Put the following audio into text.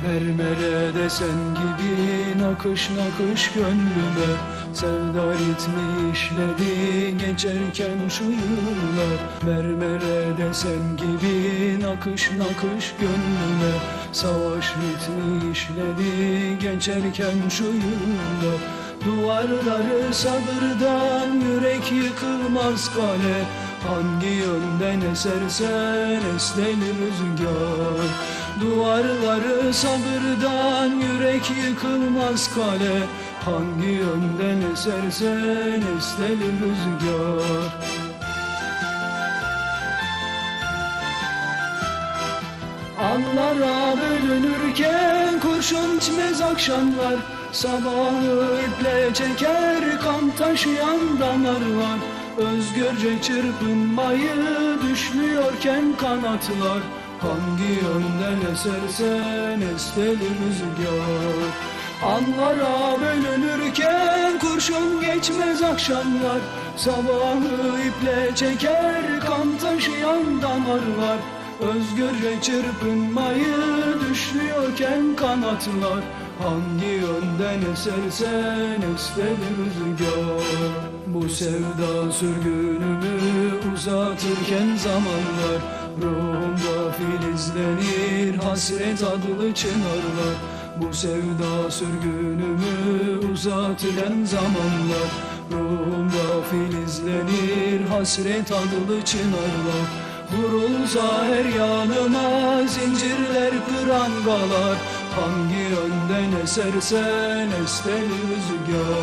Mermere desen gibi nakış nakış gönlüme, sevda ritmi işledi geçerken şu yıllar. Mermere desen gibi nakış nakış gönlüme, savaş ritmi işledi geçerken şu yıllar. Duvarları sabırdan, yürek yıkılmaz kale, hangi yönden esersen esneli rüzgar. Duvarları sabırdan, yürek yıkılmaz kale, hangi yönden esersen esneli rüzgar. Anlara bölünürken kurşun içmez akşamlar, sabahı iple çeker kan taşıyan damarlar. Özgürce çırpınmayı düşlüyorken kanatlar, hangi yönden esersen esneli rüzgar. Anlara bölünürken kurşun geçmez akşamlar, sabahı iple çeker kan taşıyan damarlar. Özgürce çırpınmayı düşlüyorken kanatlar, hangi yönden esersen esneli rüzgar. Bu sevda sürgünümü uzatırken zamanlar, ruhumda filizlenir hasret adlı çınarlar. Bu sevda sürgünümü uzatırken zamanlar, ruhumda filizlenir hasret adlı çınarlar. Vurulsa her yanıma zincirler prangalar, hangi yönden esersen esneli rüzgar.